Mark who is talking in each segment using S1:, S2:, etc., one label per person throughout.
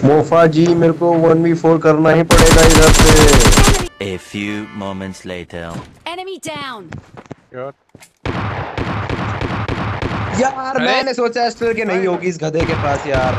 S1: MOFA जी मेरे को 1v4 करना ही पड़ेगा इधर से।
S2: A few moments later.
S3: Enemy down.
S1: यार मैंने सोचा एस्टर के नहीं होगी इस गधे के पास यार।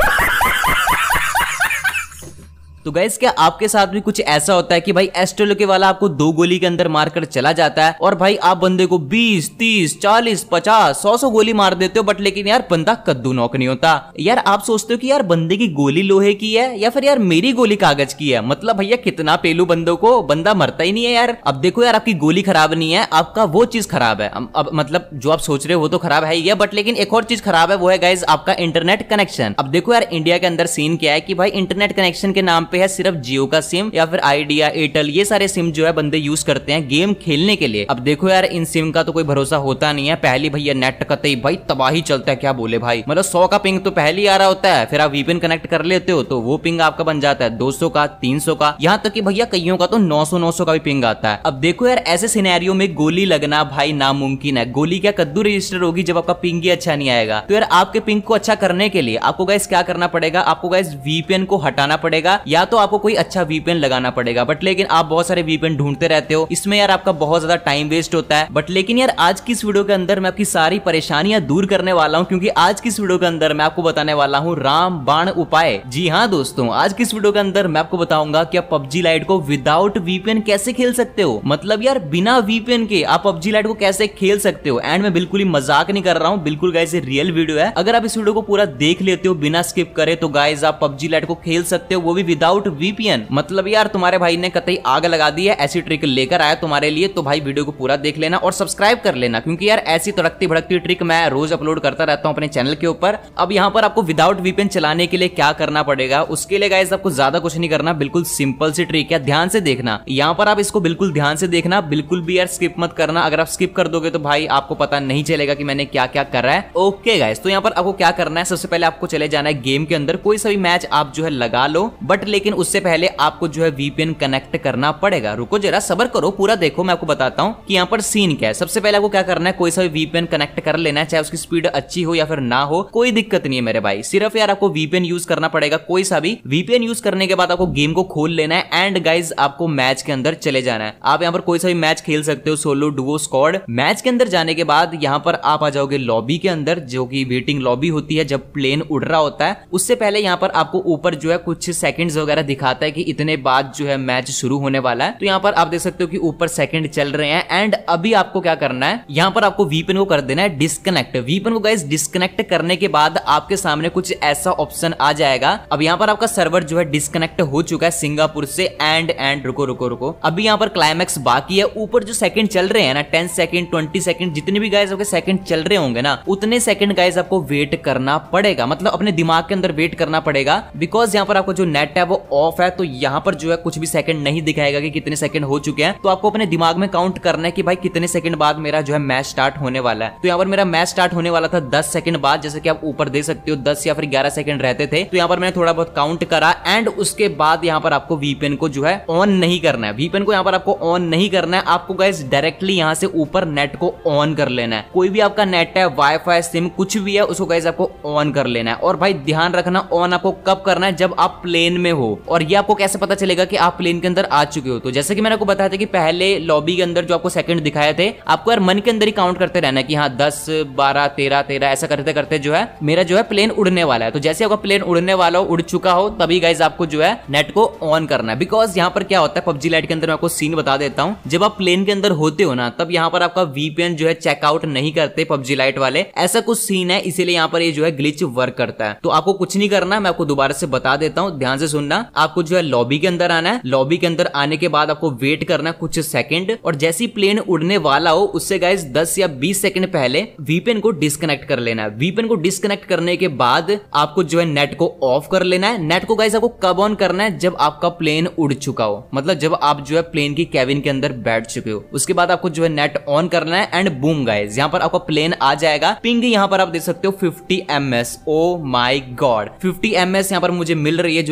S4: तो गाइस क्या आपके साथ भी कुछ ऐसा होता है कि भाई एस्ट्रोलोके वाला आपको 2 गोली के अंदर मारकर चला जाता है और भाई आप बंदे को 20, 30, 40, 50, 100 गोली मार देते हो, बट लेकिन यार बंदा कद्दू नौक नहीं होता। यार आप सोचते हो कि यार बंदे की गोली लोहे की है या फिर यार मेरी गोली कागज की है। मतलब भैया कितना पेलू बंदों को, बंदा मरता ही नहीं है यार। अब देखो यार आपकी गोली खराब नहीं है, आपका वो चीज खराब है। अब मतलब जो आप सोच रहे हो वो तो खराब है ही है, बट लेकिन एक और चीज खराब है, वो है गाइज आपका इंटरनेट कनेक्शन। अब देखो यार इंडिया के अंदर सीन क्या है कि भाई इंटरनेट कनेक्शन के नाम पे है सिर्फ जियो का सिम या फिर आइडिया, एयरटेल, ये सारे सिम जो है बंदे यूज करते हैं गेम खेलने के लिए। अब देखो यार इन सिम का तो कोई भरोसा होता नहीं है। पहली भैया नेट का भाई तबाही चलता है, क्या बोले भाई। मतलब 100 का पिंग तो पहले ही आ रहा होता है, फिर आप वीपीएन कनेक्ट कर लेते हो तो वो पिंग आपका बन जाता है 200 का, 300 का, यहाँ तक कि भैया कईयों का तो 900 का भी पिंग आता है। अब देखो यार ऐसे सिनेरियो में गोली लगना भाई नामुमकिन है। गोली क्या कद्दू रजिस्टर होगी जब आपका पिंग ही अच्छा नहीं आएगा। तो यार आपके पिंग को अच्छा करने के लिए आपको गाइस क्या करना पड़ेगा, आपको गाइस वीपीएन को हटाना पड़ेगा या तो आपको कोई अच्छा वीपीएन लगाना पड़ेगा। बट लेकिन आप बहुत सारे वीपीएन ढूंढते रहते हो, इसमें यार आपका बहुत ज्यादा टाइम वेस्ट होता है। बट लेकिन यार आज की इस वीडियो के अंदर मैं आपकी सारी परेशानियां दूर करने वाला हूं, क्योंकि आज की इस वीडियो के अंदर मैं आपको बताने वाला हूं राम बाण उपाय। जी हाँ दोस्तों, आज की इस वीडियो के अंदर मैं आपको बताऊंगा कि आप पबजी लाइट को विदाउट वीपीएन कैसे खेल सकते हो। मतलब यार बिना वीपीएन के आप पबजी लाइट को कैसे खेल सकते हो। एंड मैं बिल्कुल ही मजाक नहीं कर रहा हूं, बिल्कुल गाइस ये रियल वीडियो है। अगर आप इस वीडियो को पूरा देख लेते हो बिना स्किप करे तो गाइस आप पबजी लाइट को खेल सकते हो, वो भी विदाउट वीपीएन। मतलब यार तुम्हारे भाई ने कतई आग लगा दी है, ऐसी ट्रिक लेकर आया तुम्हारे लिए। तो भाई वीडियो को पूरा देख लेना और सब्सक्राइब कर लेना, क्योंकि यार ऐसी तड़कती भड़कती ट्रिक मैं रोज अपलोड करता रहता हूं अपने चैनल के ऊपर। अब यहाँ पर आपको विदाउट वीपीएन चलाने के लिए क्या करना पड़ेगा, उसके लिए गाइस आपको ज्यादा कुछ नहीं करना, बिल्कुल सिंपल सी ट्रिक है, ध्यान से देखना। यहाँ पर आप इसको बिल्कुल ध्यान से देखना, बिल्कुल भी यार स्किप मत करना। अगर आप स्किप कर दोगे तो भाई आपको पता नहीं चलेगा कि मैंने क्या क्या कर रहा है। ओके गाइस, तो यहाँ पर आपको क्या करना है, सबसे पहले आपको चले जाना है गेम के अंदर। कोई सा भी मैच आप जो है लगा लो, बट लेकिन उससे पहले आपको जो है वीपीएन कनेक्ट करना पड़ेगा। रुको जरा सब्र करो, पूरा देखो, मैं आपको बताता हूँ कि यहाँ पर सीन क्या है। सबसे पहले आपको क्या करना है, कोई सा भी वीपीएन कनेक्ट कर लेना है, चाहे उसकी स्पीड अच्छी हो या फिर ना हो, कोई दिक्कत नहीं है मेरे भाई। सिर्फ यार आपको वीपीएन यूज करना पड़ेगा, कोई सा भी। वीपीएन यूज करने के बाद आपको गेम को खोल लेना है एंड गाइज आपको मैच के अंदर चले जाना है। आप यहाँ पर कोई सा भी मैच खेल सकते हो, सोलो, डुओ, स्क्वाड। मैच के अंदर जाने के बाद यहाँ पर आप आ जाओगे लॉबी के अंदर, जो कि वेटिंग लॉबी होती है जब प्लेन उड़ रहा होता है। उससे पहले यहाँ पर आपको ऊपर जो है कुछ सेकंड्स वगैरह दिखाता है कि इतने बाद जो है मैच शुरू होने वाला है। तो यहाँ पर आप देख सकते हो कि ऊपर सेकंड चल रहे हैं। एंड अभी आपको क्या करना है, यहाँ पर आपको वीपीएन को कर देना है डिस्कनेक्ट। वीपीएन को गाइस डिस्कनेक्ट करने के बाद आपके सामने कुछ ऐसा ऑप्शन आ जाएगा। अब यहाँ पर आपका सर्वर जो है डिस्कनेक्ट हो चुका है सिंगापुर से। एंड रुको रुको रुको, अभी यहाँ पर क्लाइमैक्स बाकी है। ऊपर जो सेकंड चल रहे हैं ना, 10 सेकंड, 20 सेकंड, जितने भी गाइस आपके सेकंड चल रहे होंगे ना, उतने सेकंड गाइस आपको वेट करना पड़ेगा। मतलब अपने दिमाग के अंदर वेट करना पड़ेगा, बिकॉज यहाँ पर आपको जो नेट है वो ऑफ है। तो यहाँ पर जो है कुछ भी सेकंड नहीं दिखाएगा कि कितने सेकंड हो चुके हैं। तो आपको अपने दिमाग में काउंट करना है कि भाई कितने सेकंड बाद मेरा जो है मैच स्टार्ट होने वाला है। तो यहाँ पर मेरा मैच स्टार्ट होने वाला था 10 सेकंड बाद, जैसे कि आप ऊपर देख सकते हो 10 या फिर 11 सेकंड रहते थे। तो यहाँ पर मैंने थोड़ा बहुत काउंट करा एंड उसके बाद यहाँ पर आपको वीपीएन को जो है ऑन नहीं करना है। वीपीएन को यहाँ पर आपको ऑन नहीं करना है, आपको गाइस डायरेक्टली यहाँ से ऊपर नेट को ऑन कर लेना है। कोई भी आपका नेट है, वाईफाई, सिम, कुछ भी है, उसको गाइस आपको ऑन कर लेना है। और भाई ध्यान रखना, ऑन आपको कब करना है, जब आप प्लेन में हो। और ये आपको कैसे पता चलेगा कि आप प्लेन के अंदर आ चुके हो, तो जैसे कि मैंने आपको बताया था कि पहले लॉबी के अंदर जो आपको सेकंड दिखाए थे, आपको यार मन के अंदर ही काउंट करते रहना कि हाँ 10, 12, 13 ऐसा करते करते जो है मेरा जो है प्लेन उड़ने वाला है। तो जैसे आपका प्लेन उड़ने वाला हो, उड़ चुका हो, तभी गाइस आपको जो है नेट को ऑन करना है। बिकॉज यहाँ पर क्या होता है पबजी लाइट के अंदर, मैं आपको सीन बता देता हूँ। जब आप प्लेन के अंदर होते हो ना, तब यहाँ पर आपका वीपीएन जो है चेकआउट नहीं करते पबजी लाइट वाले, ऐसा कुछ सीन है, इसीलिए यहाँ पर ये जो है ग्लिच वर्क करता है। तो आपको कुछ नहीं करना, मैं आपको दोबारा से बता देता हूँ, ध्यान से सुनना। आपको जो है लॉबी के अंदर आना है। लॉबी के अंदर आने के बाद आपको वेट करना है कुछ सेकंड, और जैसे ही प्लेन उड़ने वाला हो उससे गाइस 10 या 20 सेकंड पहले वीपीएन को डिस्कनेक्ट कर लेना है। वीपीएन को डिस्कनेक्ट करने के बाद आपको जो है नेट को ऑफ कर लेना है। नेट को गाइस आपको कब ऑन करना है, जब आपका प्लेन उड़ चुका हो, मतलब जब आप जो है प्लेन की कैबिन के अंदर बैठ चुके हो, उसके बाद आपको जो है नेट ऑन करना है। एंड बूम गाइस, यहाँ पर आपका प्लेन आ जाएगा। पिंग यहाँ पर आप देख सकते हो 50 ms। Oh my god, 50 ms यहाँ पर मुझे मिल रही है, जो कि भाई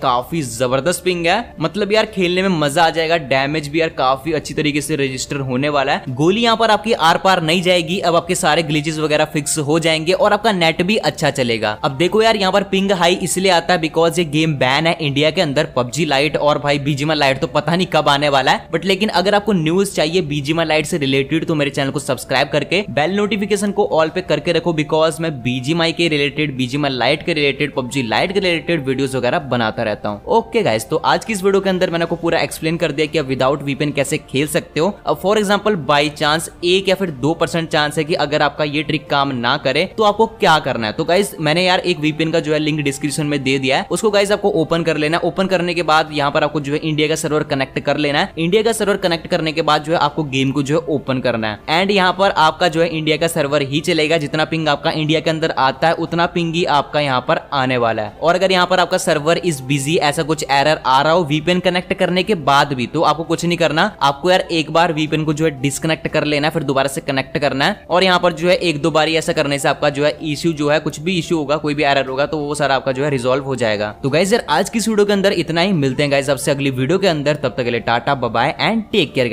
S4: काफी जबरदस्त पिंग है, मतलब यार खेलने में मजा आ जाएगा। डैमेज भी यार काफी अच्छी तरीके से रजिस्टर होने वाला है। गोली यहाँ पर आपकी आर पार नहीं जाएगी, अब आपके सारे ग्लिचेस वगैरह फिक्स हो जाएंगे और आपका नेट भी अच्छा चलेगा। अब देखो यार यहाँ पर पिंग हाई इसलिए आता है बिकॉज ये गेम बैन है इंडिया के अंदर। पबजी लाइट और भाई बीजीएमआई लाइट तो पता नहीं कब आने वाला है, बट लेकिन अगर आपको न्यूज चाहिए बीजीएमआई लाइट से रिलेटेड तो मेरे चैनल को सब्सक्राइब करके बेल नोटिफिकेशन को ऑल पे करके रखो, बिकॉज मैं बीजीएमआई के रिलेटेड, बीजीएमआई लाइट के रिलेटेड, पबजी लाइट के रिलेटेड वीडियोस वगैरह बनाता रहता हूँ। ओके गाइस, तो आज की इस वीडियो के अंदर मैंने आपको पूरा एक्सप्लेन कर दिया कि आप विदाउट वीपीएन कैसे खेल सकते हो। अब फॉर एग्जांपल बाय चांस 1 या फिर 2% चांस है कि अगर आपका ये ट्रिक काम ना करे तो आपको क्या करना है। तो गाइस मैंने यार एक वीपीएन का जो है लिंक डिस्क्रिप्शन में दे दिया है, उसको गाइस आपको ओपन कर लेना है। ओपन करने के बाद यहाँ पर आपको जो है इंडिया का सर्वर कनेक्ट कर लेना है। इंडिया का सर्वर कनेक्ट करने के बाद जो है आपको गेम को जो है ओपन करना है एंड यहाँ पर आपका जो है इंडिया का सर्वर ही चलेगा। जितना पिंग आपका इंडिया के अंदर आता है उतना पिंग ही आपका यहाँ पर आने वाला है। और अगर यहाँ पर आपका सर्वर इज बिजी ऐसा कुछ एरर आ रहा हो वीपीएन कनेक्ट करने के बाद भी, तो आपको कुछ नहीं करना, आपको यार एक बार वीपीएन को जो है डिस्कनेक्ट कर लेना है, फिर दोबारा से कनेक्ट करना है। और यहाँ पर जो है 1-2 बार ऐसा करने से आपका जो है इश्यू जो है, कुछ भी इश्यू होगा, कोई भी एरर होगा तो वो सारा आपका जो है रिजॉल्व हो जाएगा। तो गाइस यार आज की वीडियो के अंदर इतना ही, मिलते हैं गाइस आपसे अगली वीडियो के अंदर, तब तक के लिए tata bye bye and take care.